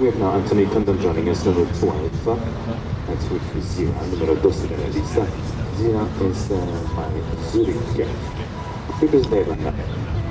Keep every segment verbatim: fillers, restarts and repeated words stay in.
We have now Anthony Condon joining us, number twelve. That's with Zira, numero dodici della lista. Zira is uh, by Zuric. Previous day like that.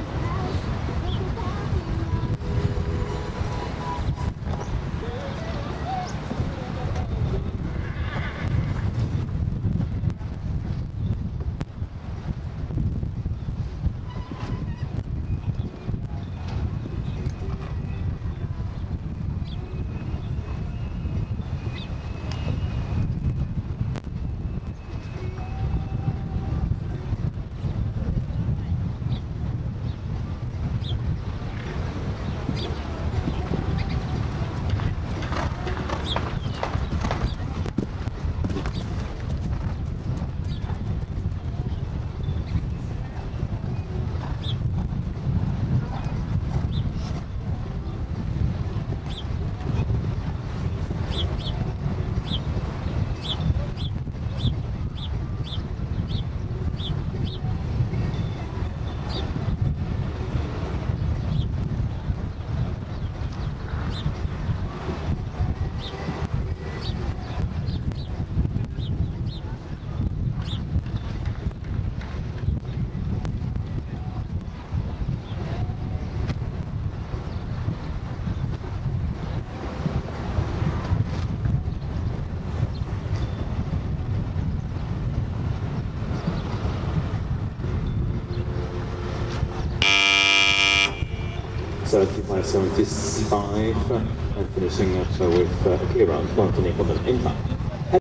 seventy-five seventy-five and finishing up with uh, a clear round for Anthony Condon in time.